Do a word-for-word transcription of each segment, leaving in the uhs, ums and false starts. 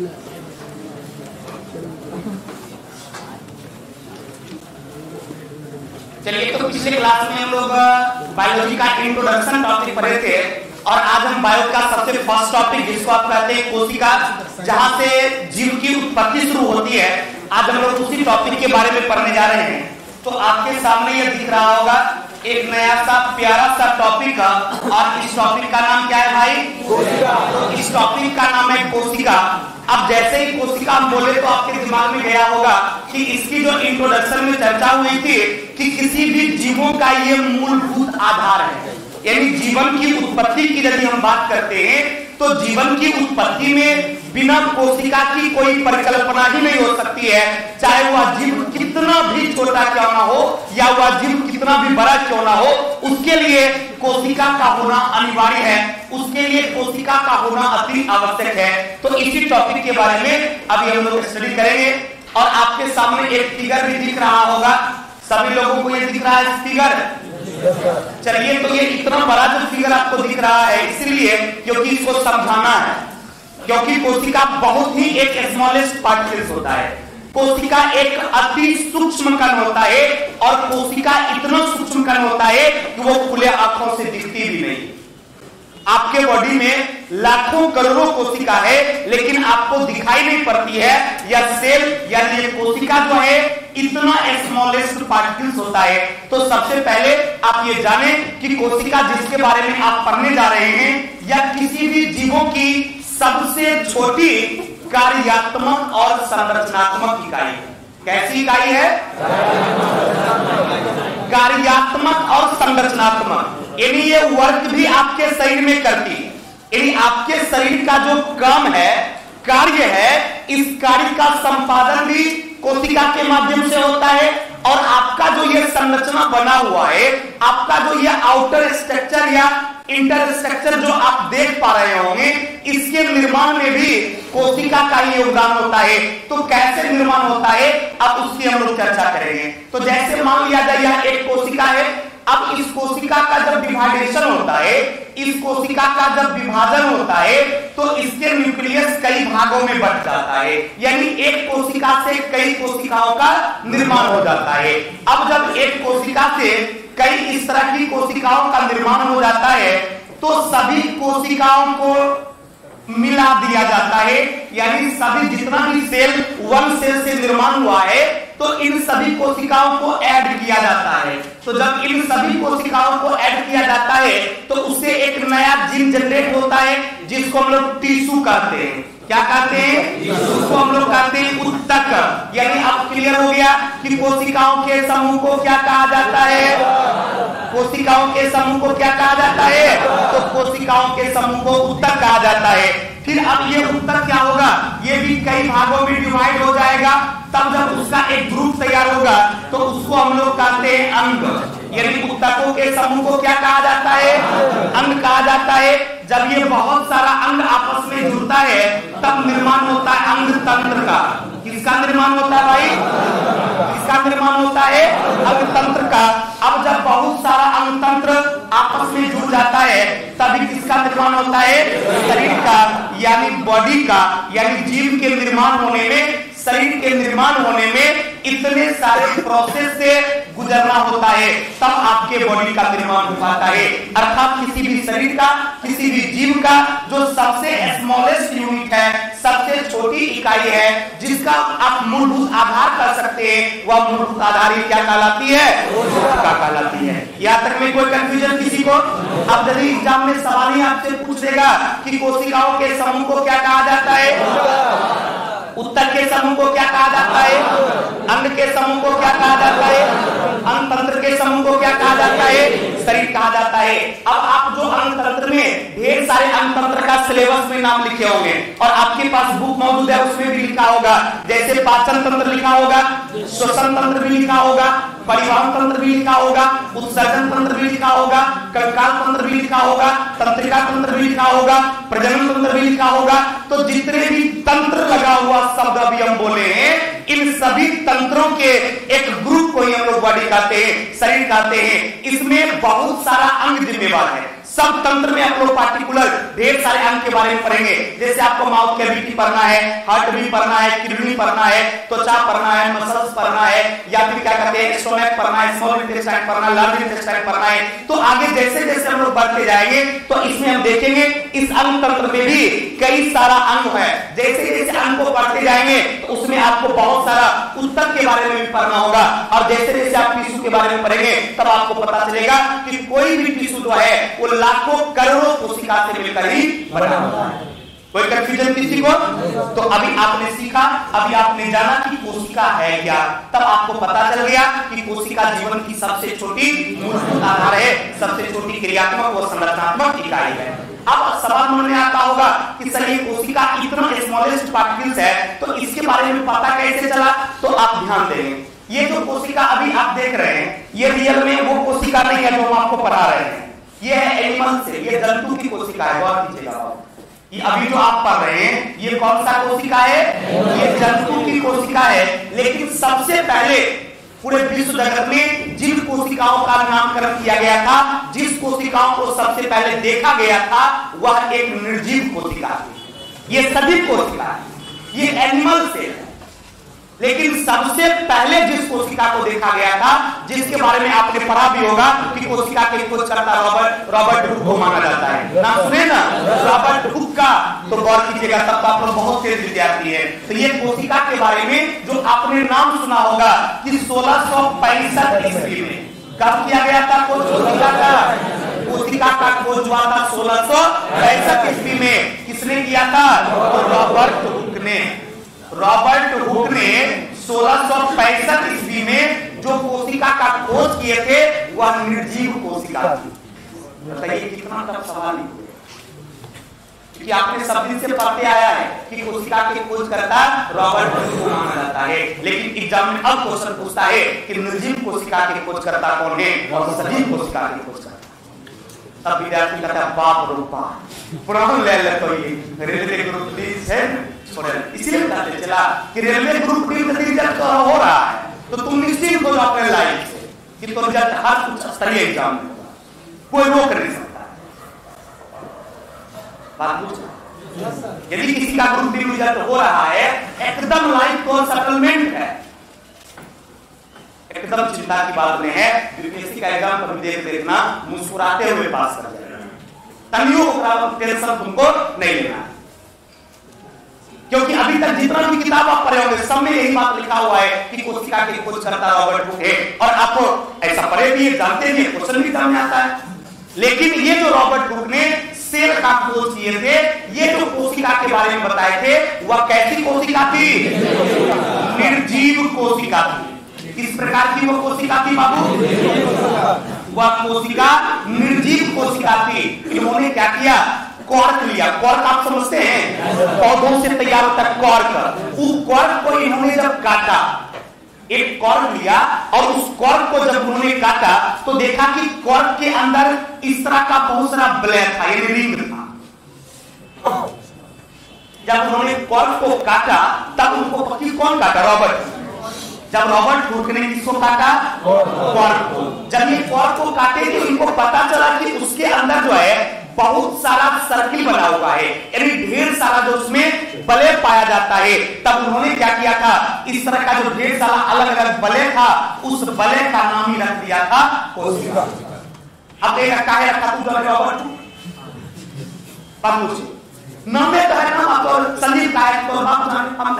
चलिए, तो पिछले क्लास में हम लोग बायोलॉजी का इंट्रोडक्शन टॉपिक पढ़े थे और आज हम बायो का सबसे फर्स्ट टॉपिक जिसको आप कहते हैं कोशिका, जहां से जीव की उत्पत्ति शुरू होती है, आज हम लोग उसी टॉपिक के बारे में पढ़ने जा रहे हैं। तो आपके सामने ये दिख रहा होगा एक नया सा प्यारा सा टॉपिक, और इस टॉपिक का नाम क्या है भाई? कोशिका। तो इस टॉपिक का नाम है कोशिका। अब जैसे ही कोशिका हम बोले तो आपके दिमाग में गया होगा कि इसकी जो इंट्रोडक्शन में चर्चा हुई थी कि किसी भी जीवों का ये मूलभूत आधार है, यानी जीवन की उत्पत्ति की यदि हम बात करते हैं तो जीवन की उत्पत्ति में बिना कोशिका की कोई परिकल्पना ही नहीं हो सकती है, चाहे वह जीव कितना भी छोटा क्यों ना हो या वह जीव कितना भी बड़ा क्यों ना हो, उसके लिए कोशिका का होना अनिवार्य है, उसके लिए कोशिका का होना अति आवश्यक है। तो इसी टॉपिक के बारे में अभी हम लोग स्टडी करेंगे। और आपके सामने एक फिगर भी दिख रहा होगा, सभी लोगों को ये दिख रहा है फिगर? चलिए, तो ये इतना बड़ा जो फिगर आपको दिख रहा है इसलिए क्योंकि इसको समझाना है, क्योंकि कोशिका बहुत ही एक स्मॉलेस्ट पार्टिकल्स होता है। कोशिका एक अति सूक्ष्म कण होता है और कोशिका इतना सूक्ष्म कण होता है कि वो खुले आंखों से दिखती भी नहीं। आपके बॉडी में लाखों करोड़ों कोशिका है लेकिन आपको दिखाई नहीं पड़ती है, या सेल यानी ये कोशिका जो है इतना स्मॉलेस्ट पार्टिकल्स होता है। तो सबसे पहले आप ये जाने कि कोशिका जिसके बारे में आप पढ़ने जा रहे हैं या किसी भी जीवों की सबसे छोटी कार्यात्मक और संरचनात्मक इकाई। कैसी इकाई है? कार्यात्मक और संरचनात्मक, यानी ये वर्क भी आपके शरीर में करती है, यानी आपके शरीर का जो काम है, कार्य है, इस कार्य का संपादन भी कोशिका के माध्यम से होता है। और आपका जो ये संरचना बना हुआ है, आपका जो ये आउटर स्ट्रक्चर या इंटर स्ट्रक्चर जो आप देख पा रहे होंगे, इसके निर्माण में भी कोशिका का ही योगदान होता है। तो कैसे निर्माण होता है अब उसकी हम लोग चर्चा करेंगे। तो जैसे मान लिया जाए यह एक कोशिका है, अब इस कोशिका का जब विभाजन होता है, इस कोशिका का जब विभाजन होता है तो इसके न्यूक्लियस कई भागों में बंट जाता है, यानी एक कोशिका से कई कोशिकाओं का निर्माण हो जाता है। अब जब एक कोशिका से कई इस तरह की कोशिकाओं का निर्माण हो जाता है तो सभी कोशिकाओं को मिला दिया जाता है, यानी सभी जितना भी सेल वन सेल से निर्माण हुआ है तो इन सभी कोशिकाओं को ऐड किया जाता है। तो जब इन सभी कोशिकाओं को ऐड किया जाता है तो उससे एक नया जीन जनरेट होता है जिसको हम लोग टिश्यू कहते हैं। क्या कहते हैं? उसको हम लोग कहते हैं उत्तक। यानी अब क्लियर हो गया कि कोशिकाओं के समूह को क्या कहा जाता है? कोशिकाओं के समूह को क्या कहा जाता है? तो कोशिकाओं के समूह को उत्तक कहा जाता है। फिर अब ये उत्तक क्या होगा? ये भी कई भागों में डिवाइड हो जाएगा, तब जब उसका एक ग्रुप तैयार होगा तो उसको हम लोग कहते हैं अंग। यानी उत्तकों के समूह को क्या कहा जाता है? अंग कहा जाता है। जब ये बहुत सारा अंग आपस में जुड़ता है तब निर्माण होता है अंग तंत्र का। किसका निर्माण होता है भाई? किसका निर्माण होता है? अंग तंत्र का। अब जब बहुत सारा अंग तंत्र आपस में जुड़ जाता है तभी किसका निर्माण होता है? शरीर का, यानी बॉडी का, यानी जीव के निर्माण होने में, शरीर के निर्माण होने में इतने सारे प्रोसेस से गुजरना होता है तब आपके बॉडी का निर्माण हो पाता है। अर्थात किसी भी शरीर का, किसी भी जीव का जो सबसे स्मॉलेस्ट यूनिट है, सबसे छोटी इकाई है, जिसका आप मूलभूत आधार कर सकते हैं, वह मूलभूत आधार ही क्या कहलाती है? कोशिका कहलाती है। यहाँ तक में कोई कंफ्यूजन किसी को? अब यदि एग्जाम में सवाल ही आपसे पूछ देगा कि कोशिकाओं के समूह को क्या कहा जाता है? उत्तक के समूह को क्या कहा जाता है? अंग के समूह को क्या कहा जाता है? अंग तंत्र के समूह को क्या कहा जाता है? शरीर कहा जाता है। अब आप जो अंग तंत्र में ढेर सारे अंग तंत्र का सिलेबस में नाम लिखे होंगे और आपके पास बुक मौजूद है, उसमें भी लिखा होगा, जैसे पाचन तंत्र लिखा होगा, श्वसन तंत्र भी लिखा होगा, परिवहन तंत्र भी लिखा होगा, उत्सर्जन तंत्र भी लिखा होगा, कंकाल तंत्र भी लिखा होगा, तंत्रिका तंत्र भी लिखा होगा, प्रजनन तंत्र भी लिखा होगा। तो जितने भी तंत्र लगा हुआ शब्द अभी हम बोले हैं इन सभी तंत्रों के एक ग्रुप को ही हम लोग बॉडी कहते हैं, शरीर कहते हैं। इसमें बहुत सारा अंग जिम्मेवार है। सब तंत्र में हम लोग पार्टिकुलर ढेर सारे अंग के बारे में पढ़ेंगे। जैसे आपको माउथ कैविटी पढ़ना है, हार्ट भी पढ़ना है, किडनी पढ़ना है, त्वचा पढ़ना है, मसल्स पढ़ना है, या फिर क्या कहते हैं स्टोमक पढ़ना है, स्मॉल इंटेस्टाइन पढ़ना है, लार्ज इंटेस्टाइन पढ़ना है। तो आगे जैसे जैसे हम लोग बढ़ते जाएंगे तो इसमें हम देखेंगे इस अंग तंत्र में भी कई सारा अंग है। जैसे जैसे अंग को पढ़ते जाएंगे तो उसमें आपको बहुत सारा ऊतक के बारे में भी पढ़ना होगा, और जैसे जैसे आप टिश्यू के बारे में पढ़ेंगे तब आपको पता चलेगा कि कोई भी टिश्यू जो है वो लाखों करोड़ों कोशिका से मिलकर ही बना होता है। कोई कंफ्यूजन किसी को? तो अभी आपने सीखा, अभी आपने जाना कि कोशिका है क्या, तब आपको पता चल गया कि कोशिका जीवन की सबसे छोटी मूलभूत आधार है, सबसे छोटी क्रियात्मक और संरचनात्मक इकाई है। अब सवाल मन में आता होगा कि सर ये कोशिका इतना स्मॉलेस्ट पार्टिकल्स है तो इसके बारे में पता कैसे चला? तो आप ध्यान देंगे, ये जो कोशिका अभी आप देख रहे हैं ये रियल में वो कोशिका नहीं है जो हम आपको पढ़ा रहे हैं। ये है एनिमल से, ये जंतु की कोशिका है। गौर कीजिएगा, ये अभी जो आप पढ़ रहे हैं ये कौन सा कोशिका है? ये जंतु की कोशिका है। लेकिन सबसे पहले पूरे विश्व जगत में जिन कोशिकाओं का नामकरण किया गया था, जिस कोशिकाओं को सबसे पहले देखा गया था, वह एक निर्जीव कोशिका थी। ये सभी कोशिका, ये एनिमल सेल है। लेकिन सबसे पहले जिस कोशिका को देखा गया था, जिसके बारे में आपने पढ़ा भी होगा कि कोशिका के खोजकर्ता रॉबर्ट रॉबर्ट हुक को माना जाता है। नाम सुने ना रॉबर्ट हुक का? तो गौर कीजिएगा, तब तो आप लोग बहुत तेज विद्यार्थी है। तो ये कोशिका के बारे में जो आपने नाम सुना होगा कि सोलह सौ पैंसठ ईस्वी में कब किया गया था कोशिका का कोशिका का खोज हुआ था सोलह सौ पैंसठ ईस्वी में। किसने किया था? रॉबर्ट हुक ने। रॉबर्ट हुक ने सोलह सौ पैंसठ ईस्वी में जो कोशिका का खोज किए थे वह निर्जीव कोशिका थी। बताइए कितना टफ सवाल है, क्योंकि आपने सब दिन से पढ़ते आया है कि कोशिका के खोज करता रॉबर्ट हुक को माना जाता है। लेकिन एग्जाम में अब क्वेश्चन पूछता है कि निर्जीव कोशिका के खोज करता कौन है और सजीव कोशिका के खोज करता। तब विद्यार्थी कहता है बाप रे बाप, पुराना ले ले तो ये रेलवे ग्रुप डी है, इसलिए बताते चला कि रेलवे ग्रुप डी का रिजल्ट तो हो रहा है, तो तुम निश्चिंत हो जाओ अपने लाइफ से कि तो रिजल्ट हर कुछ स्तरीय एग्जाम में कोई रोक नहीं सकता। बात पूछ, यदि किसी का ग्रुप डी रिजल्ट हो रहा है एकदम लाइफ को सेटलमेंट है, एकदम चिंता की बात नहीं है। यूपीएससी का एग्जाम कभी देख देखना मुस्कुराते हुए पास कर जाएगा, तनियों टेंशन तुमको नहीं लेना, क्योंकि अभी तक जितना भी किताब आप पढ़े होंगे सब में यही बात लिखा हुआ है कि कोशिका की खोज करता रॉबर्ट हुक है। और आपको ऐसा पढ़े भी जानते भी, क्वेश्चन भी सामने आता है। लेकिन ये जो रॉबर्ट हुक ने सेल का खोज किए थे, ये जो कोशिका के बारे में बताए थे, वह कैसी कोशिका थी? निर्जीव कोशिका थी। किस प्रकार की वो कोशिका थी बाबू? वह कोशिका निर्जीव कोशिका थी। इन्होंने क्या किया? कॉर्क लिया। कॉर्क आप समझते हैं, पौधों से तैयार होता है कॉर्क। उस कॉर्क को इन्होंने जब काटा, एक कॉर्क लिया और उस कॉर्क को जब उन्होंने काटा तो देखा कि कॉर्क के अंदर इस तरह का बहुत सारा ब्लैक था, ये रिंग था। जब उन्होंने कॉर्क को काटा तब उनको पति कौन काटा? रॉबर्ट। जब रॉबर्ट हुक ने किसको काटा? कॉर्क को। जब ये कॉर्क को काटे तो इनको पता चला कि उसके अंदर जो है बहुत सारा सर्किल बना हुआ है, यानी ढेर सारा जो उसमें बले पाया जाता है। तब उन्होंने क्या किया था? इस तरह का जो ढेर सारा अलग अलग बले था, उस बले का नाम ही रख दिया था कोशिका। अब एक रखा है रखा तू रॉबर्ट नाम में तो है ना, तो संदीप का है तो हम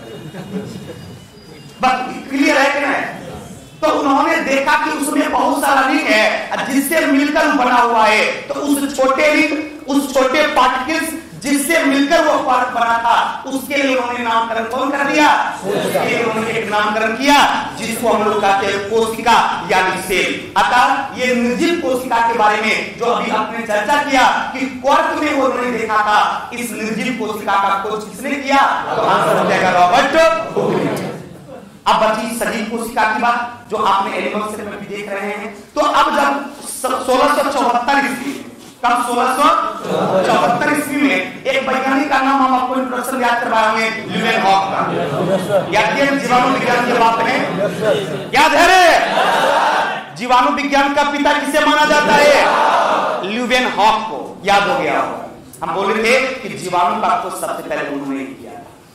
बस क्लियर है कि नहीं? तो उन्होंने देखा कि उसमें बहुत सारा रिंग है जिससे मिलकर बना हुआ है। तो उस छोटे रिंग, उस छोटे पार्टिकल्स जिससे मिलकर वो क्वार्क बना था, उसके लिए उन्होंने नामकरण कौन कर दिया? उसके लिए उन्होंने एक नामकरण किया जिसको हम लोग कहते हैं कोशिका यानी सेल। अतः ये निर्जीव कोशिका के बारे में जो अभी आपने चर्चा किया कि क्वार्क में वो उन्होंने देखा था, इस निर्जीव कोशिका का खोज किसने किया? तो आंसर हो जाएगा रॉबर्ट हुक। अब बची सजीव कोशिका की बात जो आपने एनिमल सेल में भी देख रहे हैं। तो अब जब सोलह सौ चौहत्तर ईस्वी, कब सोलह सौ चौहत्तर ईस्वी में एक वैज्ञानिक का नाम हम आपको इंट्रोडक्शन याद करवाएंगे, ल्यूवेनहॉक का। याद किए जीवाणु विज्ञान के बाप ने, याद है रे? जीवाणु विज्ञान का पिता किसे माना जाता है? ल्यूवेनहॉक को। याद हो गया होगा। हम बोल रहे थे कि जीवाणु का खोज सबसे पहले उन्होंने किया,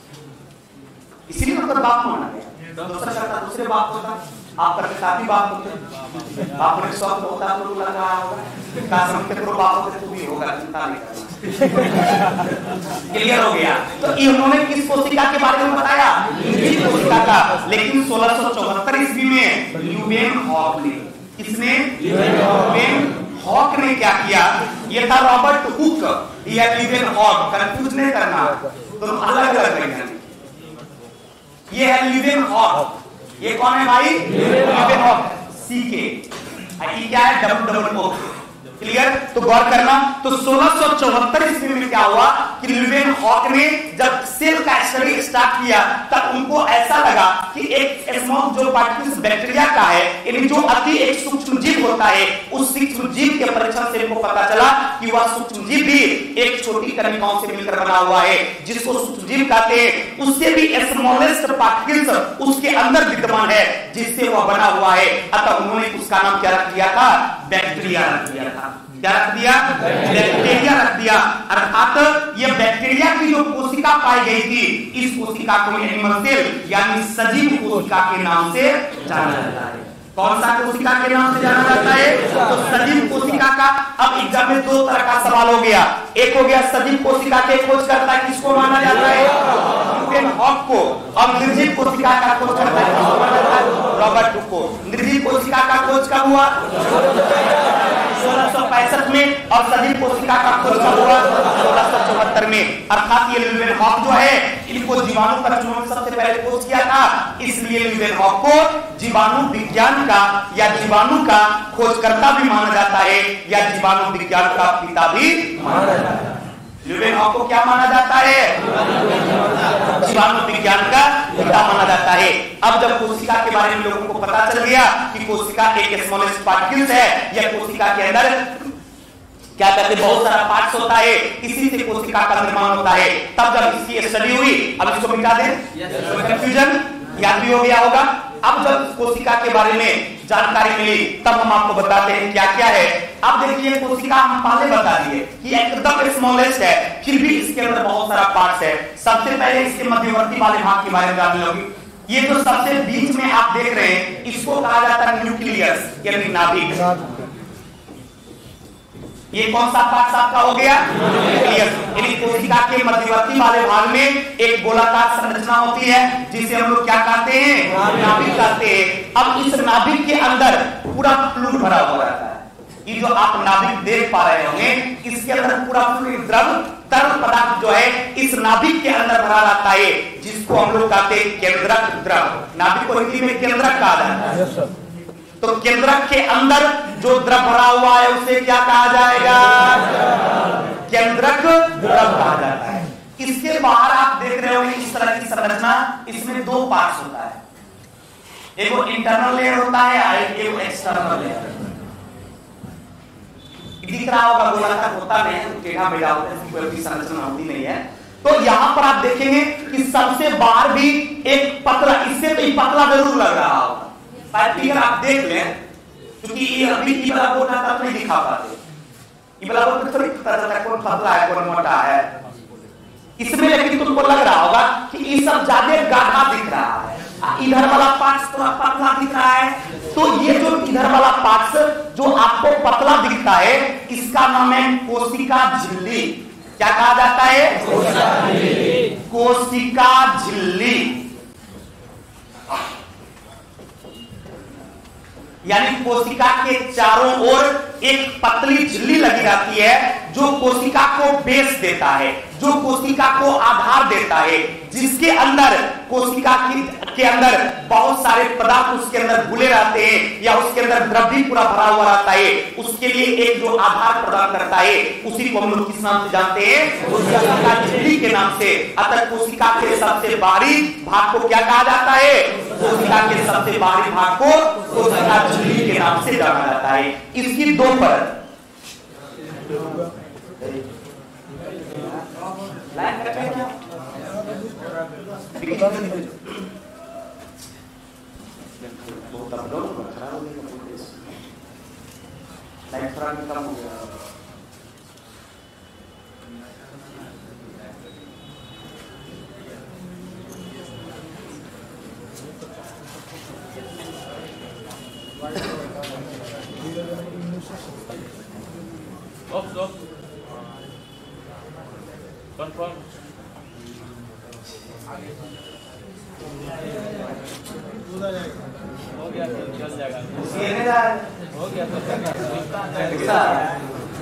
इसीलिए मतलब बाप माना गया। दूसरा करता दूसरे बाप होता, आप करते साथी बाप होते, बाप ने शौक होता तो लग रहा होगा का समझते करो बाप होते तो भी होगा, चिंता नहीं करना। क्लियर हो गया? तो इन्होंने किस कोशिका के बारे में बताया? लिंजिक कोशिका का। लेकिन सोलह सौ चौहत्तर ईस्वी में ल्यूवेनहॉक ने, किसने? ल्यूवेनहॉक ने क्या किया? ये था रॉबर्ट हुक या ल्यूवेनहॉक, कंफ्यूज नहीं करना, दोनों अलग अलग वैज्ञानिक। ये है ल्यूवेनहॉक। ये कौन है भाई? ल्यूवेनहॉक। सी के ये क्या है? Double double O. क्लियर? तो गौर करना। तो सोलह सौ चौहत्तर ईस्वी में क्या हुआ कि ल्यूवेनहॉक ने जब सेल का स्टडी स्टार्ट किया तब उनको ऐसा लगा कि एक स्मॉल जो पार्टिकल्स बैक्टीरिया का है, यानी जो अति एक सूक्ष्म जीव होता है, उस सूक्ष्म जीव के परीक्षण से इनको पता चला कि वह सूक्ष्म जीव भी एक छोटी कणिकाओं से मिलकर बना हुआ है, जिसको सूक्ष्म जीव कहते हैं। उससे भी स्मॉलेस्ट पार्टिकल्स उसके अंदर विद्यमान है, जिससे वह बना हुआ है। अतः उन्होंने उसका नाम क्या रख दिया था? बैक्टीरिया रख दिया था। क्या रख दिया? बैक्टीरिया रख दिया। अर्थात ये बैक्टीरिया की जो कोशिका पाई गई थी, इस कोशिका को एनिमल सेल यानी सजीव कोशिका के नाम से जाना जाता है। कौन सा कोशिका के नाम से जाना जाता है? तो सजीव कोशिका का। अब एग्जाम में दो तरह का सवाल हो गया। एक हो गया सजीव कोशिका के खोज करता है, किसको माना जाता है? ल्यूवेनहॉक को। और निर्जीव कोशिका का खोज करता है, किसको माना जाता है? रॉबर्ट हुक को। निर्जीव कोशिका का खोज कब हुआ? सोलह सौ पैंसठ में। और सजीव कोशिका का खोज कब हुआ? सोलह सौ चौहत्तर में। अर्थात ये ल्यूवेनहॉक जो है, इनको जीवाणु का जिन्होंने सबसे पहले खोज किया था, इसलिए ल्यूवेनहॉक को जीवाणु विज्ञान का या जीवाणु का खोजकर्ता भी माना जाता है, या जीवाणु विज्ञान का पिता भी माना जाता है। ल्यूवेनहॉक को क्या माना जाता है? जीवाणु विज्ञान का पिता माना जाता है। अब जब कोशिका के बारे में लोगों को पता चल गया कि कोशिका एक स्मॉलेस्ट पार्टिकल्स है, या कोशिका के अंदर क्या कहते हैं बहुत सारा पार्ट्स होता है, इसी से कोशिका का निर्माण होता है, तब जब इसकी स्टडी हुई, अब इसको मिटा दें, कंफ्यूजन याद भी हो गया होगा। अब जब कोशिका के बारे में जानकारी मिली, तब हम आपको बताते हैं क्या क्या है। अब देखिए कोशिका हम पहले बता दिए कि एकदम स्मॉलेस्ट है, फिर भी इसके अंदर बहुत सारा पार्ट्स है। सबसे पहले इसके मध्यवर्ती वाले भाग के बारे में जान लोगे। ये जो सबसे बीच में आप देख रहे हैं, इसको कहा जाता है न्यूक्लियस यानी नाभिक। ये कौन सा पार्ट आपका हो गया? न्यूक्लियस। यानी कोशिका के मध्यवर्ती वाले भाग में एक गोलाकार संरचना होती है, जिसे हम लोग क्या कहते हैं? नाभिक कहते हैं। अब इस नाभिक के अंदर पूरा फ्लूइड भरा हुआ रहता है। ये जो आप नाभिक देख पा रहे होंगे, इसके अंदर पूरा फ्लूइड द्रव तरल पदार्थ जो है इस नाभिक के अंदर भरा रहता है, जिसको हम लोग कहते हैं केंद्रक द्रव। नाभिक को हिंदी में केंद्रक कहा जाता है। तो केंद्रक के अंदर जो द्रव भरा हुआ है उसे क्या कहा जाएगा? केंद्रक द्रव कहा जाता है। इसके बाहर आप देख रहे होंगे इस तरह की संरचना, इसमें दो पार्ट्स होता है, एक इंटरनल लेयर होता है और एक एक्सटर्नल लेयर। दिख रहा होगा गोलाकार होता नहीं है, टेढ़ा मेढ़ा होता है, कोई भी संरचना होती नहीं है। तो यहां पर आप देखेंगे कि सबसे बाहर भी एक पतला, इससे तो पतला जरूर लग रहा होगा, फिगर आप देख लें, क्योंकि ये अभी ई वाला बोर्ड तक नहीं दिखा पाते। ई वाला बोर्ड थोड़ी पता चलता है कौन पतला है कौन मोटा है। इसमें लेकिन तुमको लग रहा होगा कि ये सब ज्यादा गाढ़ा दिख रहा है, इधर वाला पार्ट्स थोड़ा पतला दिख रहा है। तो ये जो इधर वाला पार्ट्स जो आपको पतला दिखता है, इसका नाम है कोशिका झिल्ली। क्या कहा जाता है? कोशिका झिल्ली। यानी कोशिका के चारों ओर एक पतली झिल्ली लगी रहती है, जो कोशिका को बेस देता है, जो कोशिका को आधार देता है, जिसके अंदर कोशिका के अंदर बहुत सारे पदार्थ उसके अंदर घुले रहते हैं, या उसके अंदर द्रव भी पूरा भरा हुआ रहता है। उसके लिए एक जो आधार प्रदान करता है, उसी को हम लोग किस नाम से जानते हैं? कोशिका झिल्ली के नाम से। अतः कोशिका के सबसे बाहरी भाग को क्या कहा जाता है? कोशिका के सबसे बाहरी भाग को कोशिका झिल्ली के नाम से जाना जाता है। इसकी दो परत, लाइन कट है क्या? बहुत अब लोग खराब हो गया, लाइन खराब कम हो गया। Off, off. Confirm. हो गया तो चल जाएगा। हो गया तो चल जाएगा।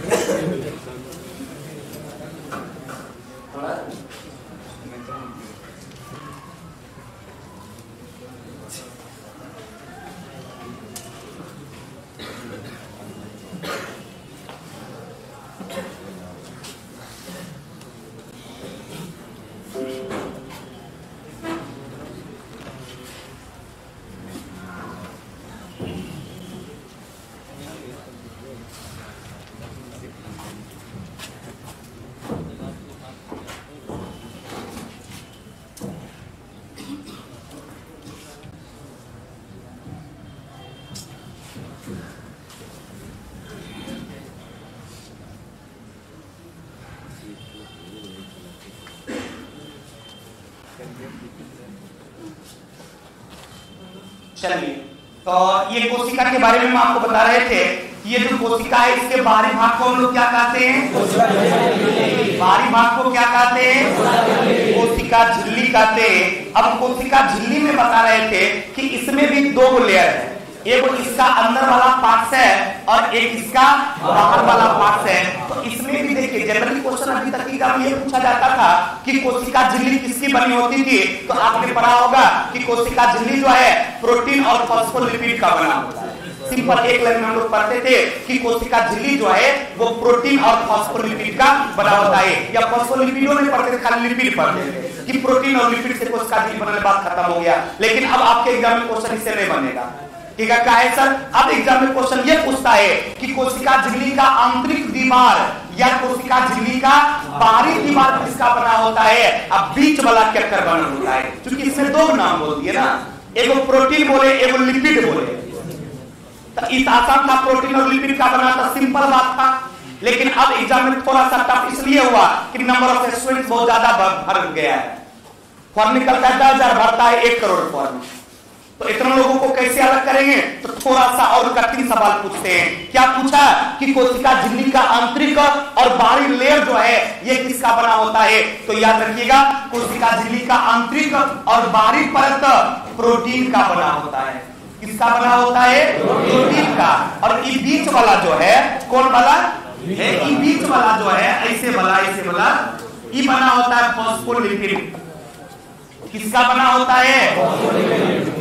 चलिए, तो ये कोशिका के बारे में हम आपको बता रहे थे कि ये जो कोशिका है इसके बाहरी भाग को हम लोग क्या कहते हैं? बाहरी भाग को क्या कहते हैं? कोशिका झिल्ली कहते हैं। अब कोशिका झिल्ली में बता रहे थे कि इसमें भी दो लेयर है, एक इसका अंदर वाला पार्ट है और एक इसका बाहर वाला पार्ट है। तो इसमें भी देखिए जनरली क्वेश्चन अभी तक एग्जाम ये पूछा जाता था कि कोशिका झिल्ली किसकी बनी होती थी, तो आपने पढ़ा होगा कि कोशिका झिल्ली जो है प्रोटीन और फॉस्फोलिपिड का बना होता है। सिंपल एक लाइन में हम लोग पढ़ते थे कि कोशिका झिल्ली जो है वो प्रोटीन और फॉस्फोलिपिड का बना होता है, या फॉस्फोलिपिडों में पढ़ते थे, खाली लिपिड पढ़ते थे कि प्रोटीन और लिपिड से कोशिका झिल्ली बनने बात खत्म हो गया। लेकिन अब आपके एग्जाम में क्वेश्चन इससे नहीं बनेगा, ठीक है? क्या है सर? अब एग्जाम में क्वेश्चन ये पूछता है कि कोशिका झिल्ली का आंतरिक दीवार या कोशिका झिल्ली का बाहरी दीवार किसका बना होता है? अब बीच वाला क्या बना होता है? क्योंकि इसमें दो नाम बोलती है ना, एगो प्रोटीन बोले एगो लिपिड बोले। तो इस आसान था प्रोटीन और लिपिड का बना था, सिंपल बात था। लेकिन अब एग्जाम में थोड़ा सा टफ इसलिए हुआ कि नंबर ऑफ स्टूडेंट्स बहुत ज्यादा भर गया है। फॉर्म निकलता है दस हजार, भरता है एक करोड़ फॉर्म, तो इतने लोगों को कैसे अलग करेंगे? तो थोड़ा सा और कठिन सवाल पूछते हैं। क्या पूछा कि कोशिका झिल्ली का आंतरिक और बाहरी लेयर जो है ये किसका बना होता है? तो याद रखिएगा कोशिका झिल्ली का आंतरिक और बाहरी परत प्रोटीन का बना होता है। किसका बना होता है? प्रोटीन का। और ये बीच वाला जो है कौन वाला है? ये बीच वाला जो है ऐसे वाला ऐसे वाला ये बना होता है फॉस्फोलिपिड। किसका बना होता है?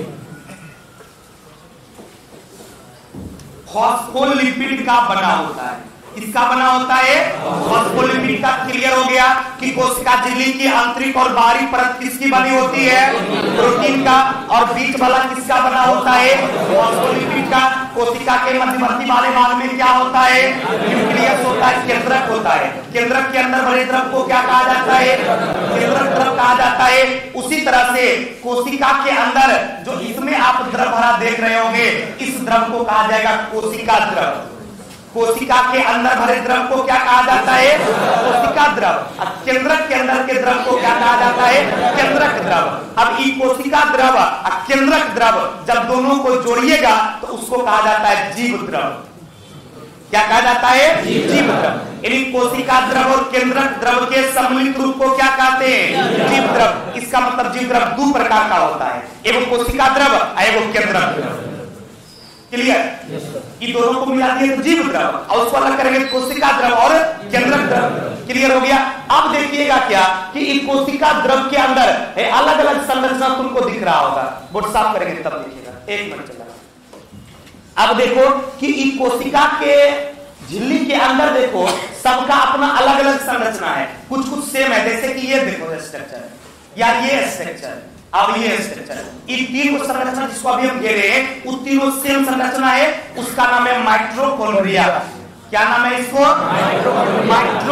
फॉस्फोलिपिड का बना होता है। किसका बना होता है? फॉस्फोलिपिड का। क्लियर हो गया कि कोशिका झिल्ली की आंतरिक और बाहरी परत किसकी बनी होती है? प्रोटीन का। और बीच वाला किसका बना होता है? फॉस्फोलिपिड का। कोशिका के मध्यवर्ती वाले भाग में क्या होता है? न्यूक्लियस होता है, केंद्रक होता है। केंद्रक के अंदर बड़े द्रव को क्या कहा जाता है? केंद्रक द्रव कहा जाता है। उसी तरह से कोशिका के अंदर जो इसमें आप द्रव भरा देख रहे होंगे, इस द्रव को कहा जाएगा कोशिका द्रव। कोशिका के अंदर भरे द्रव को क्या कहा जाता है? कोशिका द्रव। और केंद्रक के अंदर के द्रव को क्या कहा जाता है? केंद्रक द्रव। अब ये कोशिका द्रव और केंद्रक द्रव जब दोनों को जोड़िएगा तो उसको कहा जाता है जीव द्रव। क्या कहा जाता है? जीव द्रव। यानी कोशिका द्रव और केंद्रक द्रव के सम्मिलित रूप को क्या कहते हैं? जीव द्रव। इसका मतलब जीव द्रव दो प्रकार का होता है, एगो कोशिका द्रव और एगो केंद्रक द्रव। क्लियर? ये दोनों को मिला दिए तो जीव द्रव, और उसको अलग करेंगे कोशिका द्रव और केंद्रक द्रव। क्लियर हो गया? अब देखिएगा क्या कि इस कोशिका द्रव के अंदर अलग अलग संरचना तुमको दिख रहा होगा। बोर्ड साफ करेंगे तब देखिएगा। एक मिनट चला। अब देखो कि इस कोशिका के झिल्ली के अंदर देखो सबका अपना अलग अलग संरचना है, कुछ कुछ सेम है। जैसे कि ये देखो स्ट्रक्चर या ये स्ट्रक्चर, अब ये स्ट्रक्चर, ये तीन संरचना जिसको अभी हम घेरे हैं वो तीनों सेम संरचना है, उसका नाम है माइटोकॉन्ड्रिया। क्या नाम है इसको? माइटोकॉन्ड्रिया।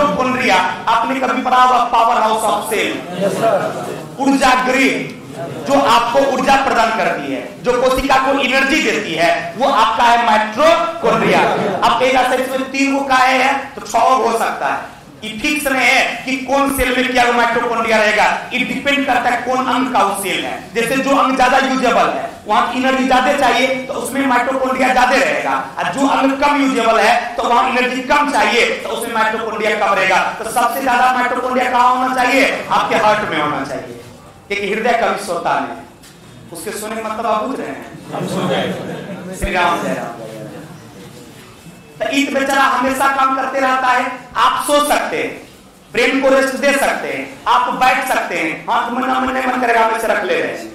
माइटोकॉन्ड्रिया, आपने कभी पढ़ा होगा पावर हाउस ऑफ सेल, ऊर्जा गृह, जो आपको ऊर्जा प्रदान करती है, जो कोशिका को एनर्जी देती है, वो आपका है माइटोकॉन्ड्रिया। अब एक इसमें तीन वो का है तो छह हो सकता है, ये फिक्स नहीं है कि कौन सेल में क्या माइटोकॉन्ड्रिया रहेगा, ये डिपेंड करता है कौन अंग का वो सेल है। जैसे जो अंग ज्यादा यूजेबल है, वहां एनर्जी ज्यादा चाहिए तो उसमें माइटोकॉन्ड्रिया ज्यादा रहेगा, और जो अंग कम यूजेबल है तो वहां एनर्जी कम चाहिए तो उसमें माइटोकॉन्ड्रिया कम रहेगा। तो सबसे ज्यादा माइटोकॉन्ड्रिया कहां होना चाहिए? आपके हार्ट में होना चाहिए, क्योंकि हृदय का भी सोता है। उसके सोने का मतलब आप बुझ रहे हैं? श्री राम जय राम। तो ईट बेचारा हमेशा काम करते रहता है। आप सो सकते हैं, ब्रेन को रेस्ट दे सकते हैं, आप बैठ सकते हैं, हाथ मन मन नहीं मन करेगा हमें से रख ले रहे,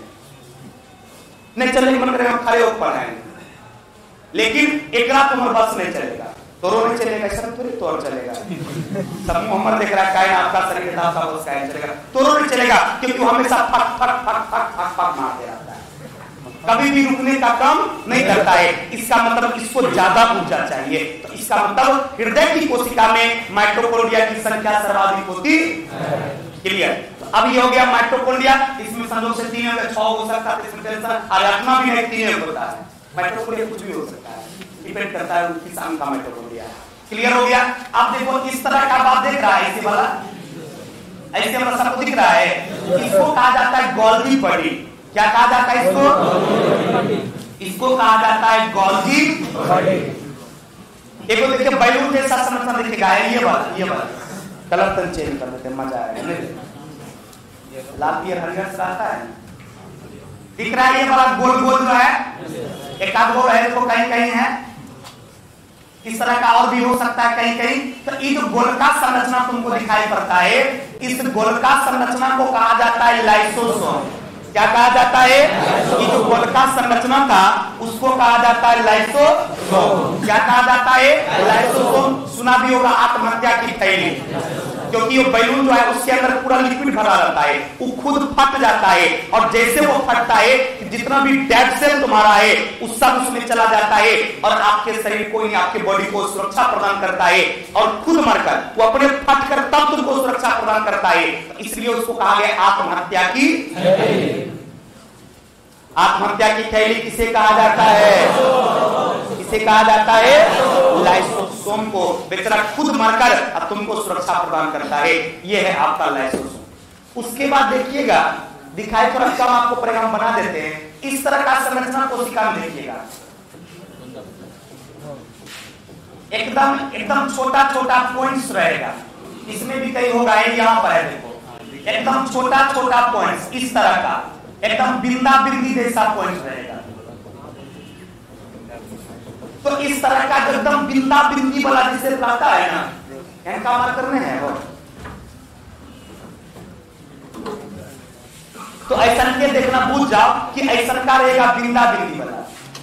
नहीं चलने मन करेगा हम खड़े होकर हैं, लेकिन एक रात उम्र बस नहीं चलेगा, तोरो नहीं चलेगा, ऐसा थोड़ी तोर चलेगा। सब मोहम्मद देख रहा है आपका शरीर का बस कायम चलेगा, तोरो नहीं चलेगा, क्योंकि हमेशा फट फट फट फट फट फट मारते रहता है, कभी भी रुकने का काम नहीं करता है। इसका मतलब इसको ज्यादा ऊर्जा चाहिए, तो इसका मतलब हृदय की कोशिका में माइटोकॉन्ड्रिया की संख्या सर्वाधिक होती है। क्लियर? तो अब ये हो गया माइटोकॉन्ड्रिया, इसमें संयोग से तीन छह हो सकता है, इसमें टेंशन आराधना भी नहीं तीन होता है। माइटोकॉन्ड्रिया कुछ भी हो सकता है, डिपेंड करता है किस अंग का माइटोकॉन्ड्रिया। क्लियर हो गया? अब देखो इस तरह का बात देख रहा है, ऐसे वाला ऐसे वाला सबको दिख रहा है, इसको कहा जाता है गोल्गी बॉडी। क्या कहा जाता है इसको? इसको कहा जाता है गोल्गी बॉडी। एक देखिए बैलून जैसा संरचना दिखेगा, ये वाला ये वाला कलर तो चेंज कर देते, मजा आएगा। लाल पियर हरियर से आता है, दिख रहा है ये वाला गोल गोल जो है, एक आध गोल है देखो, कहीं कहीं है, इस तरह का और भी हो सकता है कहीं कहीं। तो ये जो गोलका संरचना तुमको दिखाई पड़ता है, इस गोलका संरचना को कहा जाता है लाइसोसोम। क्या कहा जाता है? ये जो गोलका संरचना था उसको कहा जाता है लाइसोसोम। क्या कहा जाता है? लाइसोसोम। सुना भी होगा आत्महत्या की थैली, क्योंकि वो बैलून जो है उसके अंदर पूरा लिक्विड भरा रहता है, वो खुद फट जाता है, और जैसे वो फटता है जितना भी डेड सेल तुम्हारा है उस सब उसमें चला जाता है, और आपके शरीर को ही आपके बॉडी को सुरक्षा प्रदान करता है, और खुद मरकर वो अपने फट कर तब तुमको सुरक्षा प्रदान करता है। इसलिए उसको कहा गया आत्महत्या की थैली। आत्महत्या की थैली किसे कहा जाता है? किसे कहा जाता है? लाइसोसोम को। बेचारा खुद मरकर अब तुमको सुरक्षा प्रदान करता है, ये है आपका लाइसोसोम। उसके बाद देखिएगा, दिखाई थोड़ा कम आपको परिणाम बना देते हैं, इस तरह का संरचना कोशिका में देखिएगा, एकदम एकदम छोटा छोटा पॉइंट्स रहेगा, इसमें भी कहीं होगा, यहाँ पर है देखो, एकदम छोटा छोटा पॉइंट्स इस तरह का, एकदम बिंदा बिंदी जैसा पॉइंट रहेगा। तो इस तरह का एकदम बिंदा बिंदी वाला जिसे रहता है ना, इनका मार्कर में है वो, तो ऐसा के देखना पूछ जाओ कि ऐसा का रहेगा बिंदा बिंदी वाला।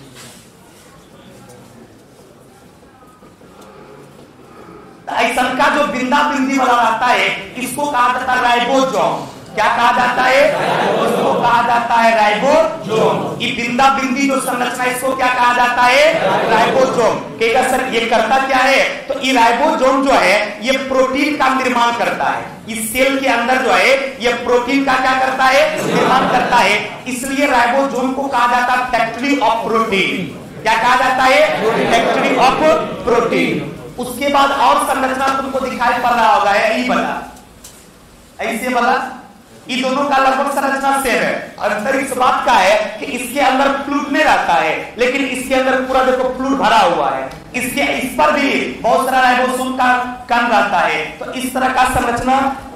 ऐसा का जो बिंदा बिंदी वाला रहता है इसको कहा जाता है राइबोसोम। क्या कहा जाता है? इसको कहा जाता है राइबोसोम। ये बिंदा बिंदी जो संरचना इसको क्या कहा जाता है? राइबोसोम। कहेगा सर ये करता क्या है? तो ये राइबोसोम जो है ये प्रोटीन का निर्माण करता है, इस सेल के अंदर जो है ये प्रोटीन का क्या करता है? निर्माण करता है। इसलिए राइबोसोम को कहा जाता है फैक्ट्री ऑफ प्रोटीन। क्या कहा जाता है? Factory of protein. उसके बाद और संरचना तुमको दिखाई पड़ रहा होगा, यही वाला, ऐसे वाला, ये दोनों का लगभग संरचना सेम है। अंतर इस बात का है कि इसके अंदर फ्लूइड नहीं रहता है, लेकिन इसके अंदर पूरा देखो फ्लूइड भरा हुआ है, इसके इस पर भी बहुत सारा राइबोसोम का कण रहता है। तो इस तरह का संरचना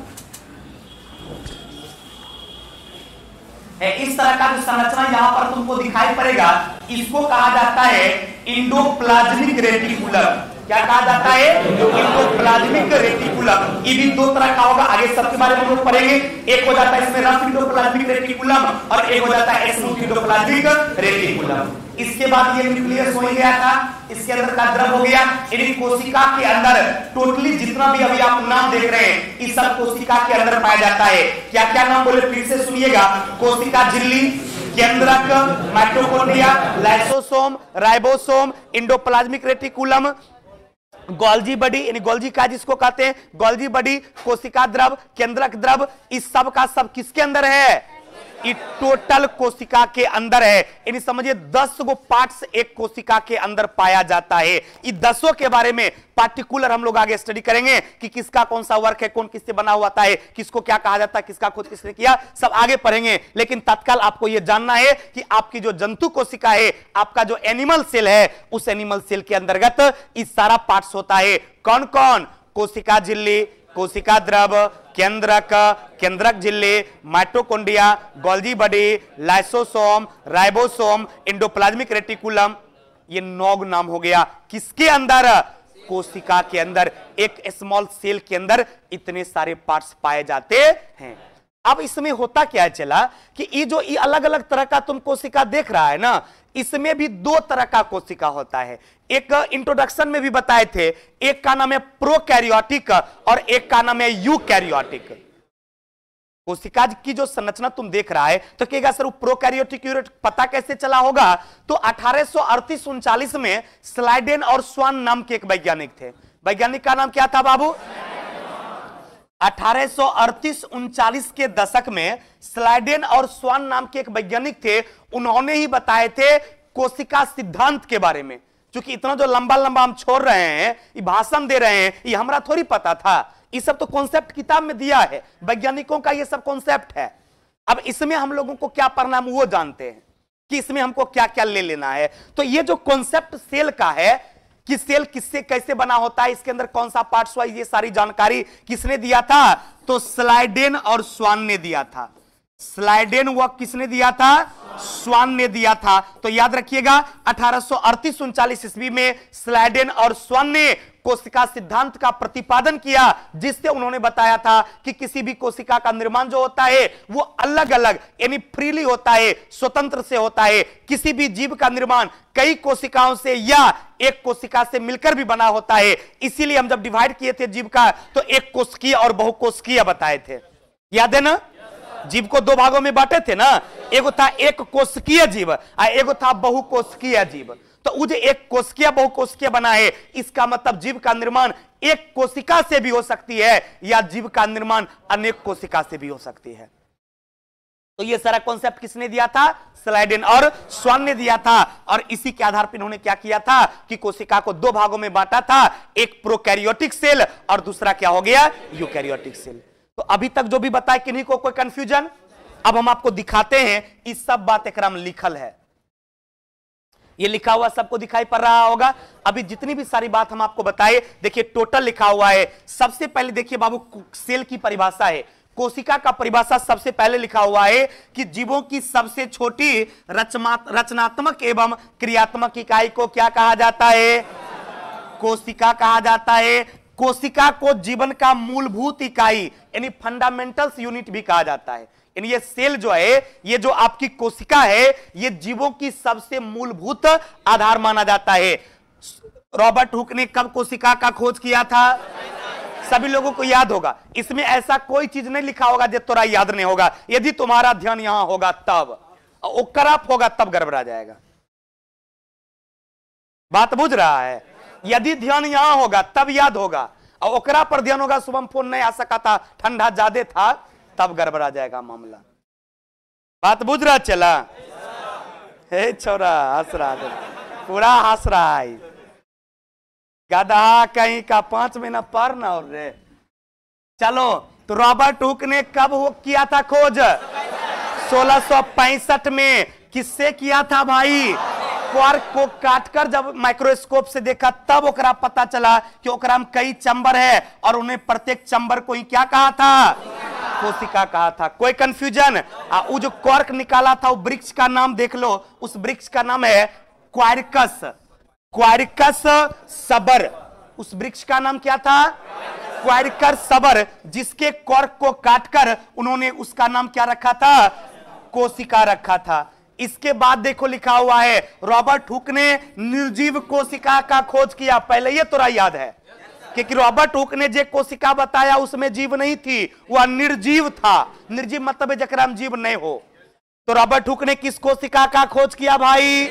है, इस तरह का जो संरचना यहाँ पर तुमको दिखाई पड़ेगा, इसको कहा जाता है इंडोप्लाज्मिक रेटिकुलम। क्या कहा जाता है? Endoplasmic reticulum. ये भी दो तरह का होगा, आगे सबके बारे में हम लोग पढ़ेंगे। एक हो जाता है इसमें रफ इंडोप्लाज्मिक रेटिकुलम और एक हो जाता है स्मूथ इंडोप्लाज्मिक रेटिकुलम। इसके बाद ये न्यूक्लियस हो गया था, इसके अंदर का द्रव हो गया। यानी कोशिका के अंदर टोटली जितना भी अभी आप नाम देख रहे हैं इस सब कोशिका के अंदर पाया जाता है। क्या क्या नाम बोले फिर से सुनिएगा? कोशिका झिल्ली, केंद्रक, mitochondria, lysosome, ribosome, endoplasmic reticulum, Golgi body, यानी गोल्जी का जिसको कहते हैं, गोल्जी बॉडी, कोशिका द्रव, केंद्रक द्रव, इस सब का सब किसके अंदर है? ये टोटल कोशिका के अंदर है। यानी समझिए दस गो पार्ट्स एक कोशिका के अंदर पाया जाता है। ये दसों के बारे में पार्टिकुलर हम लोग आगे स्टडी करेंगे कि किसका कौन सा वर्क है, कौन किससे बना हुआ है, किसको क्या कहा जाता है, किसका खोज किसने किया, सब आगे पढ़ेंगे। लेकिन तत्काल आपको यह जानना है कि आपकी जो जंतु कोशिका है, आपका जो एनिमल सेल है, उस एनिमल सेल के अंतर्गत इस सारा पार्ट्स होता है। कौन कौन? कोशिका झिल्ली, कोशिका द्रव, केंद्रक, केंद्रक झिल्ली, mitochondria, Golgi body, lysosome, ribosome, endoplasmic reticulum, ये नौ नाम हो गया। किसके अंदर? कोशिका के अंदर। एक स्मॉल सेल के अंदर इतने सारे पार्ट्स पाए जाते हैं। अब इसमें होता क्या है चला कि ये जो ये अलग अलग तरह का तुम कोशिका देख रहा है ना, इसमें भी दो तरह का कोशिका होता है। एक इंट्रोडक्शन में भी बताए थे, एक का नाम है प्रोकैरियोटिक और एक का नाम है यूकैरियोटिक। कोशिका की जो संरचना तुम देख रहा है तो कहेगा सर वो प्रोकैरियोटिक यूनिट पता कैसे चला होगा? तो अठारह सौ अड़तीस उनचालीस में स्लाइडेन और स्वान नाम के एक वैज्ञानिक थे। वैज्ञानिक का नाम क्या था बाबू? अठारह सौ अड़तीस उनचालीस के दशक में स्लाइडेन और स्वान नाम के एक वैज्ञानिक थे। उन्होंने ही बताए थे कोशिका सिद्धांत के बारे में। क्योंकि इतना जो लंबा लंबा हम छोड़ रहे हैं, ये भाषण दे रहे हैं, ये हमरा थोड़ी पता था। ये सब तो कॉन्सेप्ट किताब में दिया है, वैज्ञानिकों का ये सब कॉन्सेप्ट है। अब इसमें हम लोगों को क्या पढ़ना है वो जानते हैं कि इसमें हमको क्या क्या ले लेना है। तो ये जो कॉन्सेप्ट सेल का है कि सेल किससे कैसे बना होता है, इसके अंदर कौन सा पार्ट्स हुआ, ये सारी जानकारी किसने दिया था? तो स्लाइडेन और स्वान ने दिया था। स्लाइडेन वह किसने दिया था? स्वान ने दिया था। तो याद रखिएगा अठारह सौ अड़तीस उनचालीस ईस्वी में स्लाइडेन और स्वान ने कोशिका सिद्धांत का प्रतिपादन किया, जिससे उन्होंने बताया था कि किसी भी कोशिका का निर्माण जो होता है वो अलग अलग यानी फ्रीली होता है, स्वतंत्र से होता है। किसी भी जीव का निर्माण कई कोशिकाओं से या एक कोशिका से मिलकर भी बना होता है। इसीलिए हम जब डिवाइड किए थे जीव का तो एक कोशिकीय और बहुकोशिकीय बताए थे, याद है ना? जीव को दो भागों में बांटे थे ना, एगो था एक कोशिकीय जीव और एगो था बहुकोशिकीय जीव। तो वो जो एक कोशिकीय बहुकोशिकीय बना है, इसका मतलब जीव का निर्माण एक कोशिका से भी हो सकती है या जीव का निर्माण अनेक कोशिका से भी हो सकती है। तो ये सारा कॉन्सेप्ट किसने दिया था? स्लाइडेन और स्वान ने दिया था। और इसी के आधार पर इन्होंने क्या किया था कि कोशिका को दो भागों में बांटा था, एक प्रोकैरियोटिक सेल और दूसरा क्या हो गया? Eukaryotic cell. तो अभी तक जो भी बताए किन्हीं को कोई कंफ्यूजन? अब हम आपको दिखाते हैं इस सब बात एकरा में लिखल है, ये लिखा हुआ सबको दिखाई पड़ रहा होगा। अभी जितनी भी सारी बात हम आपको बताए, देखिए टोटल लिखा हुआ है। सबसे पहले देखिए बाबू सेल की परिभाषा है, कोशिका का परिभाषा सबसे पहले लिखा हुआ है कि जीवों की सबसे छोटी रचनात्मक एवं क्रियात्मक इकाई को क्या कहा जाता है? कोशिका कहा जाता है। कोशिका को जीवन का मूलभूत इकाई यानी फंडामेंटल्स यूनिट भी कहा जाता है। यानी ये सेल जो है, ये जो आपकी कोशिका है, ये जीवों की सबसे मूलभूत आधार माना जाता है। रॉबर्ट हुक ने कब कोशिका का खोज किया था? सभी लोगों को याद होगा। इसमें ऐसा कोई चीज नहीं लिखा होगा जो तोरा याद नहीं होगा। यदि तुम्हारा ध्यान यहां होगा तब, ओकराप होगा तब गड़बड़ा जाएगा। बात बुझ रहा है? यदि ध्यान यहां होगा तब याद होगा और ओकरा पर ध्यान होगा, सुबह फोन नहीं आ सका था, ठंडा ज्यादा था, तब गड़बड़ा जाएगा मामला। बात बुझ रहा चला? हे छोरा हंस रहा है, पूरा हंस रहा है, गधा कहीं का। पांच महीना पर ना और रे। चलो, तो रॉबर्ट हुक ने कब हो किया था खोज? सोलह सौ पैंसठ में। किससे किया था भाई? क्वार्क को काटकर जब माइक्रोस्कोप से देखा तब ओकरा पता चला कि ओकरा में कई चैम्बर है और उन्हें प्रत्येक चैम्बर को ही क्या कहा था? कोशिका कहा था। कोई कंफ्यूजन? वो जो क्वार्क निकाला था वो वृक्ष का नाम देख लो, उस वृक्ष का नाम है क्वार्कस, क्वार्कस सबर। उस वृक्ष का नाम क्या था? क्वार्कस सबर, जिसके क्वार्क को काटकर उन्होंने उसका नाम क्या रखा था? कोशिका रखा था। इसके बाद देखो लिखा हुआ है रॉबर्ट हुक ने निर्जीव कोशिका का खोज किया। पहले ये तोरा याद है क्योंकि रॉबर्ट हुक ने जो कोशिका बताया उसमें जीव नहीं थी, वह निर्जीव था। निर्जीव मतलब जकरा में जीव नहीं हो। तो रॉबर्ट हुक ने किस कोशिका का खोज किया भाई?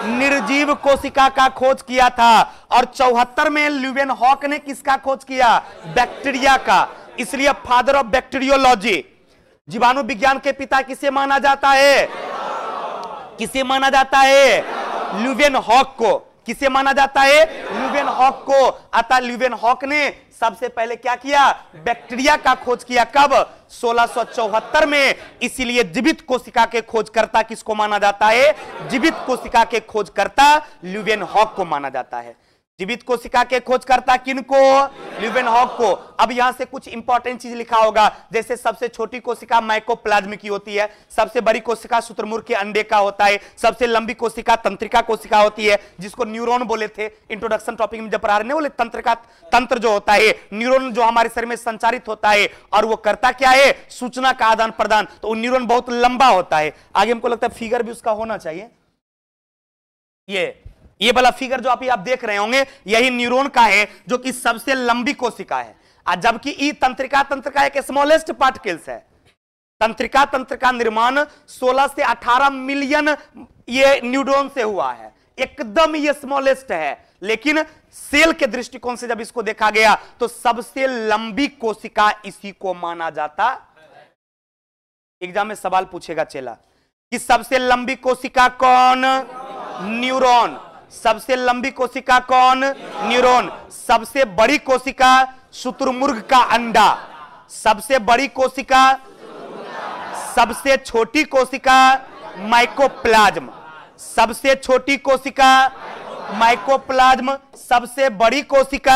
निर्जीव कोशिका का खोज किया था। और चौहत्तर में ल्यूवेनहॉक ने किसका खोज किया? बैक्टीरिया का। इसलिए फादर ऑफ बैक्टीरियोलॉजी, जीवाणु विज्ञान के पिता किसे माना जाता है? किसे माना जाता है? ल्यूवेनहॉक को। किसे माना जाता है? ल्यूवेनहॉक को। अतः ल्यूवेनहॉक ने सबसे पहले क्या किया? बैक्टीरिया का खोज किया। कब? सोलह सौ चौहत्तर में। इसीलिए जीवित कोशिका के खोजकर्ता किसको माना जाता है? जीवित कोशिका के खोजकर्ता ल्यूवेनहॉक को माना जाता है। जीवित कोशिका के खोजकर्ता किनको? ल्यूवेनहॉक को। अब यहां से कुछ इंपॉर्टेंट चीज लिखा होगा, जैसे सबसे छोटी कोशिका माइकोप्लाज्म की होती है, सबसे बड़ी कोशिका शुतुरमुर्ग के अंडे का होता है, सबसे लंबी कोशिका तंत्रिका कोशिका होती है, जिसको न्यूरॉन बोले थे इंट्रोडक्शन टॉपिक में जब पढ़ा रहे बोले। तंत्रिका तंत्र जो होता है, न्यूरॉन जो हमारे शरीर में संचारित होता है, और वो करता क्या है? सूचना का आदान प्रदान। तो वो न्यूरॉन बहुत लंबा होता है। आगे हमको लगता है फिगर भी उसका होना चाहिए। ये ये वाला फिगर जो आप आप देख रहे होंगे, यही न्यूरॉन का है, जो कि सबसे लंबी कोशिका है। जबकि ई तंत्रिका तंत्र का एक स्मॉलेस्ट पार्टिकल्स है। तंत्रिका तंत्र का निर्माण सोलह से अठारह मिलियन ये न्यूरॉन से हुआ है। एकदम ये स्मॉलेस्ट है, लेकिन सेल के दृष्टिकोण से जब इसको देखा गया तो सबसे लंबी कोशिका इसी को माना जाता। एग्जाम में सवाल पूछेगा चेला कि सबसे लंबी कोशिका कौन? न्यूरॉन। सबसे लंबी कोशिका कौन? न्यूरॉन। सबसे बड़ी कोशिका शुतुरमुर्ग का अंडा। सबसे बड़ी कोशिका, सबसे छोटी कोशिका माइकोप्लाज्म। सबसे छोटी कोशिका माइकोप्लाज्म, सबसे बड़ी कोशिका।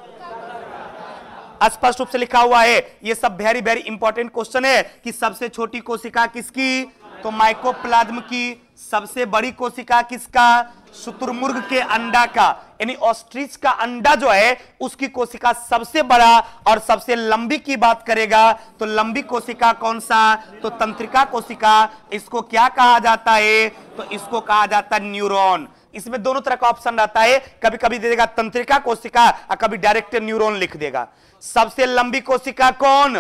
स्पष्ट रूप से लिखा हुआ है। यह सब वेरी वेरी इंपॉर्टेंट क्वेश्चन है कि सबसे छोटी कोशिका किसकी? तो माइकोप्लाज्म की। सबसे बड़ी कोशिका किसका? शुतुरमुर्ग के अंडा का, यानी ऑस्ट्रिच का अंडा जो है उसकी कोशिका सबसे बड़ा। और सबसे लंबी की बात करेगा तो लंबी कोशिका कौन सा? तो तंत्रिका कोशिका। इसको क्या कहा जाता है? तो इसको कहा जाता है न्यूरॉन। इसमें दोनों तरह का ऑप्शन रहता है, कभी कभी दे देगा तंत्रिका कोशिका और कभी डायरेक्ट न्यूरॉन लिख देगा। सबसे लंबी कोशिका कौन?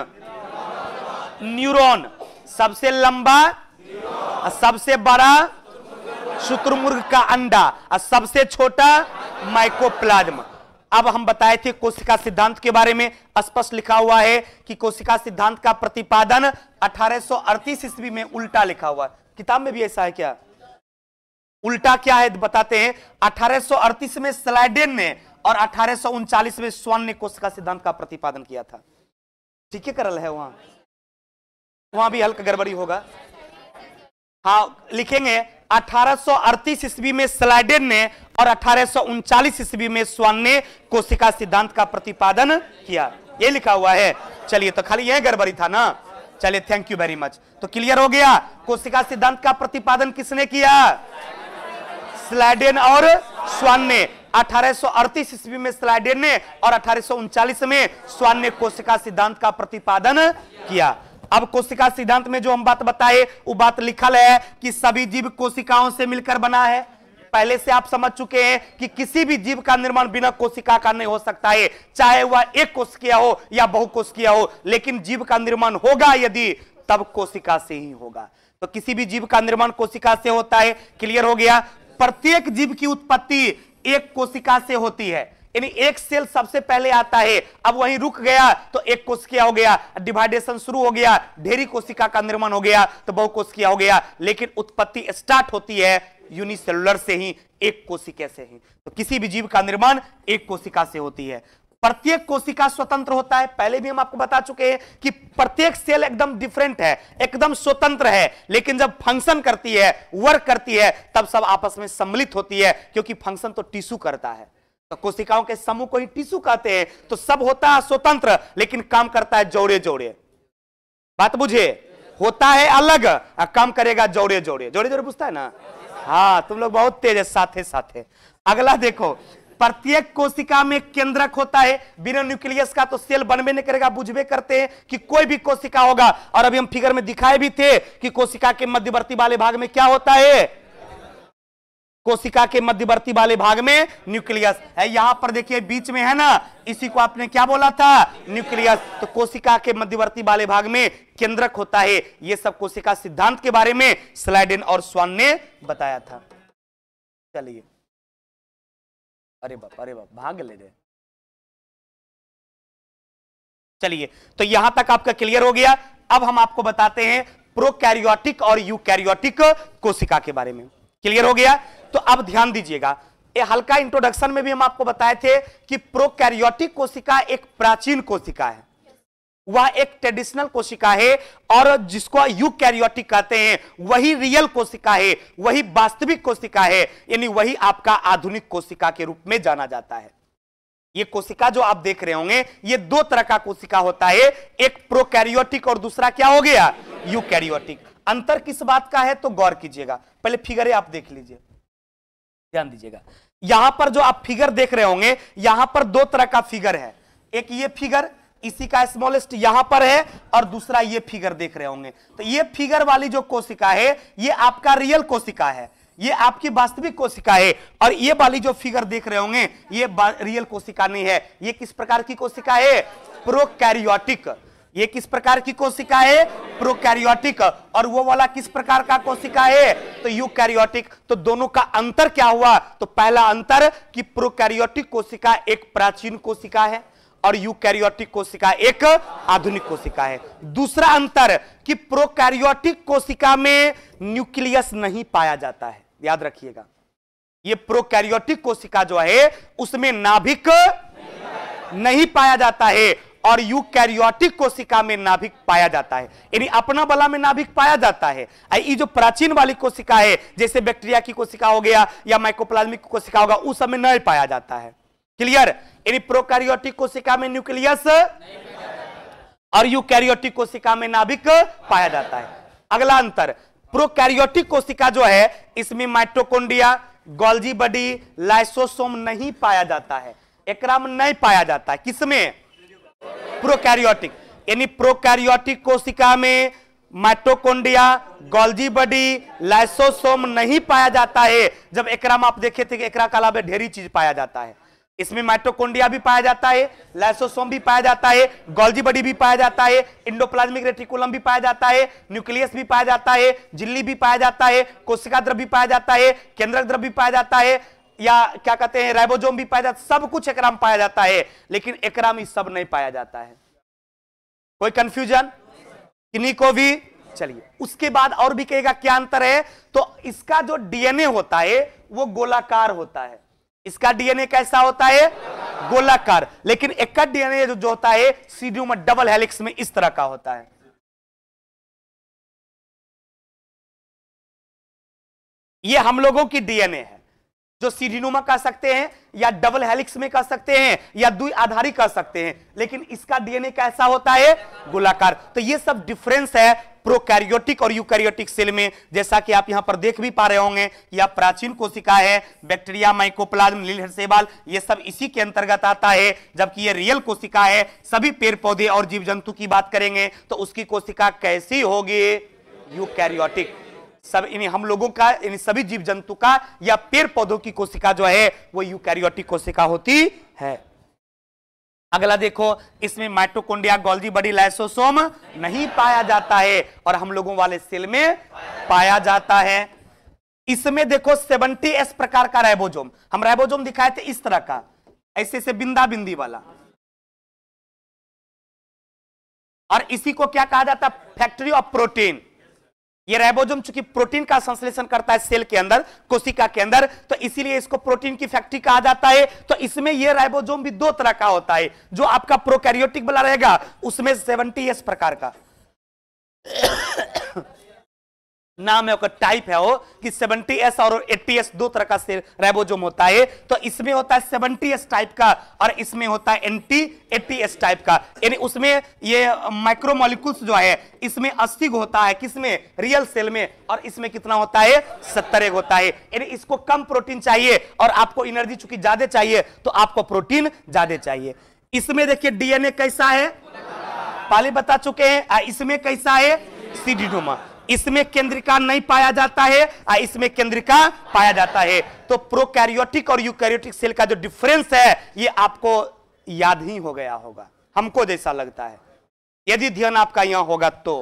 न्यूरॉन। सबसे लंबा, सबसे बड़ा शुतुरमुर्ग का अंडा, और सबसे छोटा माइकोप्लाज्म। अब हम बताए थे कोशिका सिद्धांत के बारे में। स्पष्ट लिखा हुआ है कि कोशिका सिद्धांत का प्रतिपादन अठारह सौ अड़तीस ईस्वी में उल्टा लिखा हुआ है। किताब में भी ऐसा है क्या? उल्टा क्या है बताते हैं। अठारह सौ अड़तीस में स्लाइडेन ने और अठारह सौ उनचालीस में स्वान ने कोशिका सिद्धांत का प्रतिपादन किया था। ठीक है, करल है वहां वहां भी हल्का गड़बड़ी होगा। हाँ, लिखेंगे अठारह सौ अड़तीस ईस्वी में स्लाइडेन ने और अठारह सौ उनचालीस ईस्वी में स्वान ने कोशिका सिद्धांत का प्रतिपादन किया। ये लिखा हुआ है। चलिए, तो खाली यह गड़बड़ी था ना। चलिए, थैंक यू वेरी मच। तो क्लियर हो गया। कोशिका सिद्धांत का प्रतिपादन किसने किया? स्लाइडेन और स्वान ने। अठारह सौ अड़तीस ईस्वी में स्लाइडेन ने और अठारह सौ उनचालीस में स्वान ने कोशिका सिद्धांत का प्रतिपादन किया। अब कोशिका सिद्धांत में जो हम बात बताए वो बात लिखल है कि सभी जीव कोशिकाओं से मिलकर बना है। पहले से आप समझ चुके हैं कि किसी भी जीव का निर्माण बिना कोशिका का नहीं हो सकता है, चाहे वह एक कोशिकीय हो या बहुकोशिकीय हो, लेकिन जीव का निर्माण होगा यदि तब कोशिका से ही होगा। तो किसी भी जीव का निर्माण कोशिका से होता है। क्लियर हो गया। प्रत्येक जीव की उत्पत्ति एक कोशिका से होती है, यानी एक सेल सबसे पहले आता है, अब वहीं रुक गया तो एक कोशिका हो गया, डिवाइडेशन शुरू हो गया, ढेरी कोशिका का निर्माण हो गया तो बहुकोशिकीय हो गया। लेकिन उत्पत्ति स्टार्ट होती है यूनिसेलुलर से ही, एक कोशिका से ही। तो किसी भी जीव का निर्माण एक कोशिका से होती है। प्रत्येक कोशिका स्वतंत्र होता है। पहले भी हम आपको बता चुके हैं कि प्रत्येक सेल एकदम डिफरेंट है, एकदम स्वतंत्र है, लेकिन जब फंक्शन करती है, वर्क करती है, तब सब आपस में सम्मिलित होती है, क्योंकि फंक्शन तो टिश्यू करता है। तो कोशिकाओं के समूह को ही टिश्यू कहते हैं। तो सब होता है स्वतंत्र, लेकिन काम करता है जोड़े जोड़े। बात बुझे? होता है अलग, काम करेगा जोड़े जोड़े। जोड़े जोड़े पूछता है ना? हाँ, तुम लोग बहुत तेज है साथे साथे। अगला देखो, प्रत्येक कोशिका में केंद्रक होता है। बिना न्यूक्लियस का तो सेल बनबे नहीं करेगा। बुझबे करते हैं कि कोई भी कोशिका होगा, और अभी हम फिगर में दिखाए भी थे कि कोशिका के मध्यवर्ती वाले भाग में क्या होता है? कोशिका के मध्यवर्ती वाले भाग में न्यूक्लियस है। यहां पर देखिए बीच में है ना, इसी को आपने क्या बोला था? न्यूक्लियस। तो कोशिका के मध्यवर्ती वाले भाग में केंद्रक होता है। यह सब कोशिका सिद्धांत के बारे में स्लाइडेन और स्वान ने बताया था। चलिए, अरे बाप अरे बाप भाग ले रहे। चलिए, तो यहां तक आपका क्लियर हो गया। अब हम आपको बताते हैं प्रोकैरियोटिक और यूकैरियोटिक कोशिका के बारे में। क्लियर हो गया? तो अब ध्यान दीजिएगा, ये हल्का इंट्रोडक्शन में भी हम आपको बताए थे कि प्रोकैरियोटिक कोशिका एक प्राचीन कोशिका है, वह एक ट्रेडिशनल कोशिका है, और जिसको यूकैरियोटिक कहते हैं वही रियल कोशिका है, वही वास्तविक कोशिका है, यानी वही आपका आधुनिक कोशिका के रूप में जाना जाता है। ये कोशिका जो आप देख रहे होंगे, ये दो तरह का कोशिका होता है, एक प्रोकैरियोटिक और दूसरा क्या हो गया, यूकैरियोटिक। अंतर किस बात का है तो गौर कीजिएगा, पहले फिगर आप देख लीजिए, ध्यान दीजिएगा। यहां पर जो आप फिगर देख रहे होंगे, यहां पर दो तरह का फिगर है, एक ये फिगर इसी का स्मॉलेस्ट यहां पर है, और दूसरा ये फिगर देख रहे होंगे। तो ये फिगर वाली जो कोशिका है ये आपका रियल कोशिका है, ये आपकी वास्तविक कोशिका है, और ये वाली जो फिगर देख रहे होंगे ये रियल कोशिका नहीं है। ये किस प्रकार की कोशिका है, प्रोकैरियोटिक। ये किस प्रकार की कोशिका है, प्रोकैरियोटिक। और वो वाला किस प्रकार का कोशिका है, तो यूकैरियोटिक। तो दोनों का अंतर क्या हुआ, तो पहला अंतर कि प्रोकैरियोटिक कोशिका एक प्राचीन कोशिका है और यूकैरियोटिक कोशिका एक आधुनिक कोशिका है। दूसरा अंतर कि प्रोकैरियोटिक कोशिका में न्यूक्लियस नहीं पाया जाता है, याद रखिएगा। ये प्रोकैरियोटिक कोशिका जो है उसमें नाभिक नहीं पाया जाता है, और यूकैरियोटिक कोशिका में नाभिक पाया जाता है, यानी अपना बला में नाभिक पाया जाता है। ये जो प्राचीन वाली कोशिका है, जैसे बैक्टीरिया की कोशिका हो गया या माइकोप्लाज्मिक कोशिका होगा, उस समय नहीं पाया जाता है। क्लियर? यानी प्रोकैरियोटिक कोशिका में न्यूक्लियस और यूकैरियोटिक कोशिका में नाभिक पाया जाता है। अगला अंतर, प्रोकैरियोटिक कोशिका जो है इसमें माइटोकॉन्ड्रिया, गोल्जी बॉडी, लाइसोसोम नहीं पाया जाता है, एकरा में नहीं पाया जाता है। किसमें, प्रोकैरियोटिक। यानी प्रोकैरियोटिक कोशिका में माइटोकॉन्ड्रिया, गोल्जी बॉडी, लाइसोसोम नहीं पाया जाता है। जब एकरा में आप देखे थे कि एकरा के अलावा ढेरी चीज पाया जाता है, इसमें माइटोकॉन्ड्रिया भी पाया जाता है, लाइसोसोम भी पाया जाता है, गोल्जी बॉडी भी पाया जाता है, एंडोप्लाज्मिक रेटिकुलम भी पाया जाता है, न्यूक्लियस भी पाया जाता है, झिल्ली भी पाया जाता है, कोशिका द्रव्य भी पाया जाता है, केंद्रक द्रव्य भी पाया जाता है, या क्या कहते हैं राइबोसोम भी पाया जाता है। सब कुछ एकरा में पाया जाता है, लेकिन एकरा में सब नहीं पाया जाता है। कोई कंफ्यूजन? किन्हीं को भी? चलिए, उसके बाद और भी कहेगा क्या अंतर है, तो इसका जो डीएनए होता है वो गोलाकार होता है। इसका डीएनए कैसा होता है, गोलाकार। लेकिन एक का डीएनए जो होता है सीडियो में डबल हेलिक्स में इस तरह का होता है। ये हम लोगों की डीएनए है, जो सीडिनोमा कह सकते हैं, या डबल हेलिक्स में कह सकते हैं, या द्वि आधारी कह सकते हैं, लेकिन इसका डीएनए कैसा होता है, गोलाकार। तो ये सब डिफरेंस है प्रोकैरियोटिक और यूकैरियोटिक सेल में। जैसा कि आप यहां पर देख भी पा रहे होंगे, यह प्राचीन कोशिका है, बैक्टीरिया, माइकोप्लाज्म, लीलहर शैवाल, ये सब इसी के अंतर्गत आता है, जबकि ये रियल कोशिका है। सभी पेड़ पौधे और जीव जंतु की बात करेंगे तो उसकी कोशिका कैसी होगी, यूकैरियोटिक। सब इन हम लोगों का, इन सभी जीव जंतु का या पेड़ पौधों की कोशिका जो है वो यूकैरियोटिक कोशिका होती है। अगला देखो, इसमें माइटोकॉन्ड्रिया, गोल्जी बॉडी, लाइसोसोम नहीं पाया जाता है, और हम लोगों वाले सेल में पाया जाता है। इसमें देखो सेवेंटी एस प्रकार का राइबोसोम, हम राइबोसोम दिखाए थे इस तरह का, ऐसे से बिंदा बिंदी वाला, और इसी को क्या कहा जाता है, फैक्ट्री ऑफ प्रोटीन। ये राइबोसोम चूंकि प्रोटीन का संश्लेषण करता है सेल के अंदर, कोशिका के अंदर, तो इसीलिए इसको प्रोटीन की फैक्ट्री कहा जाता है। तो इसमें ये राइबोसोम भी दो तरह का होता है, जो आपका प्रोकैरियोटिक वाला रहेगा उसमें सेवेंटी एस प्रकार का नाम है, उसका टाइप है वो कि सेवेंटी एस और एटी एस दो तरह का राइबोसोम होता है। तो इसमें होता है सेवेंटी एस टाइप का, और इसमें होता है एंटी एटी एस टाइप का। यानी उसमें ये माइक्रोमोलिक्यूल्स जो है इसमें अस्सी होता है, किसमें, रियल सेल में, और इसमें कितना होता है, सत्तर होता है। यानी इसको कम प्रोटीन चाहिए और आपको एनर्जी चूंकि ज्यादा चाहिए तो आपको प्रोटीन ज्यादा चाहिए। इसमें देखिए डीएनए कैसा है, पहले बता चुके हैं। इसमें कैसा है, सीडिनोमा। इसमें केंद्रिका नहीं पाया जाता है, इसमें केंद्रिका पाया जाता है। तो प्रोकैरियोटिक और यूकैरियोटिक सेल का जो डिफरेंस है ये आपको याद ही हो गया होगा, हमको जैसा लगता है, यदि ध्यान आपका यहां होगा तो।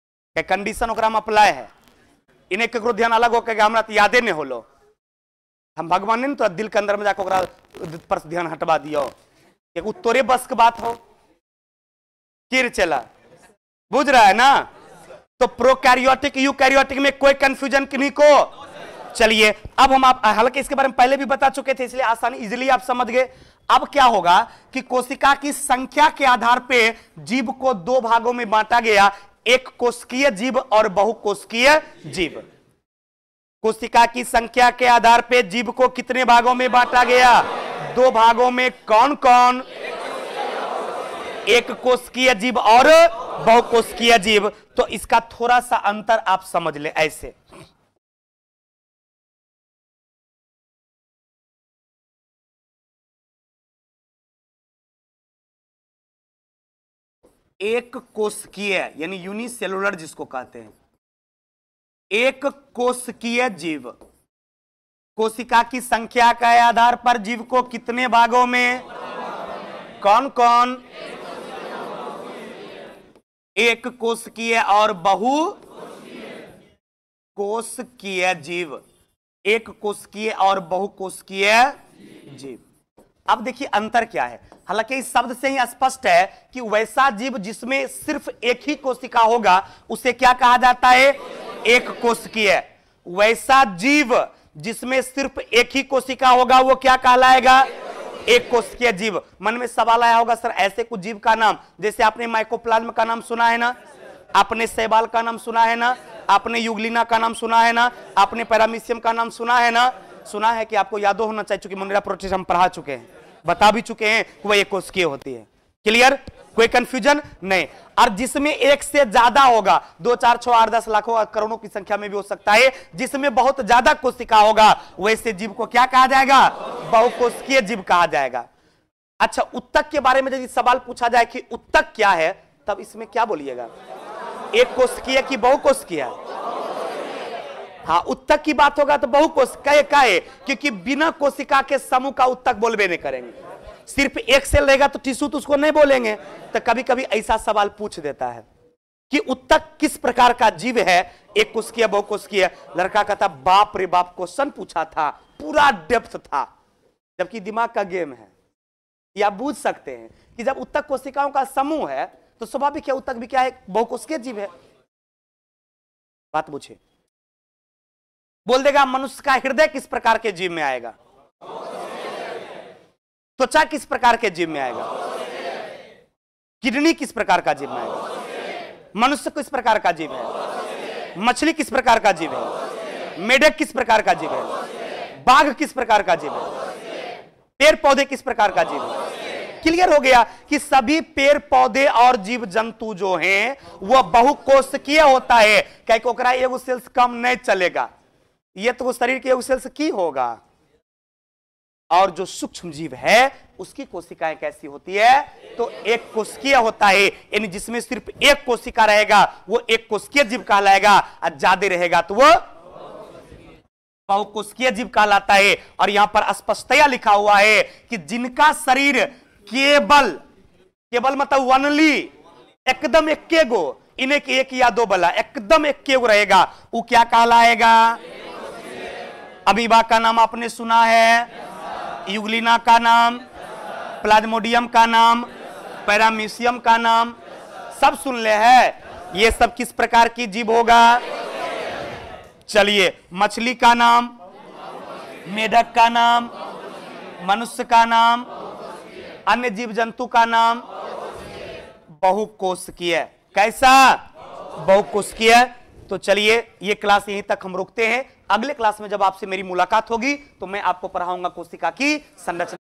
कंडीशन ओकरा में अप्लाई है, इन्हें ककरो ध्यान अलग हो के हमरा तो यादे नहीं होलो, हम भगवान ने तो दिल के अंदर में जाकर पर ध्यान हटवा दिया एक तोरे बस की बात हो किर चला बुझ रहा है ना। तो प्रोकैरियोटिक यूकैरियोटिक में कोई कंफ्यूजन किन्हीं को। चलिए अब हम आप हालांकि इसके बारे में पहले भी बता चुके थे इसलिए आसानी इजीली आप समझ गए। अब क्या होगा कि कोशिका की संख्या के आधार पे जीव को दो भागों में बांटा गया, एक कोशिकीय जीव और बहुकोशिकीय जीव। कोशिका की संख्या के आधार पे जीव को कितने भागों में बांटा गया? दो भागों में। कौन कौन? एक कोशिकीय जीव और बहुकोशिकीय जीव। तो इसका थोड़ा सा अंतर आप समझ ले ऐसे। एक कोशिकीय यानी यूनिसेलुलर जिसको कहते हैं, एक कोशिकीय जीव कोशिका की संख्या के आधार पर जीव को कितने भागों में? कौन कौन? एक कोशिकीय और बहु कोशिकीय जीव। एक कोशिकीय और बहुकोशिकीय जीव। अब देखिए अंतर क्या है। हालांकि इस शब्द से ही स्पष्ट है कि वैसा जीव जिसमें सिर्फ एक ही कोशिका होगा उसे क्या कहा जाता है? एक कोशिकीय। वैसा जीव जिसमें सिर्फ एक ही कोशिका होगा वो क्या कहलाएगा? एक कोशिकीय जीव। मन में सवाल आया होगा सर ऐसे कुछ जीव का नाम, जैसे आपने माइकोप्लाज्म का नाम सुना है ना, आपने शैवाल का नाम सुना है ना, आपने युगलिना का नाम सुना है ना, आपने पैरामीशियम का नाम सुना है ना। सुना है कि आपको याद होना चाहिए क्योंकि मोनेरा प्रोटीज हम पढ़ा चुके हैं, बता भी चुके हैं कि वह एक कोशिकीय होती है। क्लियर? कोई कंफ्यूजन नहीं। और जिसमें एक से ज्यादा होगा, दो चार छह आठ दस लाखों करोड़ों की संख्या में भी हो सकता है, जिसमें बहुत ज्यादा कोशिका होगा वैसे जीव को क्या कहा जाएगा? बहुकोशिकीय जीव कहा जाएगा। अच्छा, उत्तक के बारे में यदि सवाल पूछा जाए कि उत्तक क्या है, तब इसमें क्या बोलिएगा? एक कोशिकीय की बहुकोशिकीय? हाँ, उत्तक की बात होगा तो बहुकोशिकीय का है, क्योंकि बिना कोशिका के समूह का उत्तक बोलबे नहीं करेंगे। सिर्फ एक सेल रहेगा तो टिश्यू तो उसको नहीं बोलेंगे। तो कभी कभी ऐसा सवाल पूछ देता है कि उत्तक किस प्रकार का जीव है, एक कोशिकीय बहुकोशिकीय। लड़का कहता बाप रे बाप, क्वेश्चन पूछा था, पूरा डेप्थ था, जबकि दिमाग का गेम है। या बूझ सकते हैं कि जब उत्तक कोशिकाओं का समूह है तो स्वाभाविक है उत्तक भी क्या है? बहुकोशिकीय जीव है। बात पूछे, बोल देगा मनुष्य का हृदय किस प्रकार के जीव में आएगा? त्वचा किस प्रकार के जीव में आएगा? किडनी किस प्रकार का जीव में आएगा? मनुष्य किस प्रकार का जीव है? मछली किस प्रकार का जीव है? मेढक किस प्रकार का जीव है? बाघ किस प्रकार का जीव है? पेड़ पौधे किस प्रकार का जीव है? क्लियर हो गया कि सभी पेड़ पौधे और जीव जंतु जो हैं वह बहुकोशिकीय होता है। क्या ओकरा एगो सेल्स कम नहीं चलेगा, ये तो वो शरीर के एगो सेल्स की होगा। और जो सूक्ष्म जीव है उसकी कोशिकाएं कैसी होती है? तो एक कोशिकीय होता है, यानी जिसमें सिर्फ एक कोशिका रहेगा वो एक कोशिकीय जीव कहलाएगा, और ज्यादा रहेगा तो वो बहुकोशिकीय जीव कहलाता है। और यहां पर स्पष्टतया लिखा हुआ है कि जिनका शरीर केवल केवल मतलब वनली एकदम इक्के गो, इन्हें एक या दो बला एकदम इक्के गो रहेगा, वो क्या कहलाएगा? अमीबा का नाम आपने सुना है, युगलिना का नाम, प्लाज्मोडियम का नाम, पैरामीशियम का नाम सब सुन ले है। ये सब किस प्रकार की जीव होगा? चलिए, मछली का नाम, मेढक का नाम, मनुष्य का नाम, अन्य जीव जंतु का नाम बहुकोशिकीय। कैसा? बहुकोशिकीय। तो चलिए ये क्लास यहीं तक हम रोकते हैं। अगले क्लास में जब आपसे मेरी मुलाकात होगी तो मैं आपको पढ़ाऊंगा कोशिका की संरचना।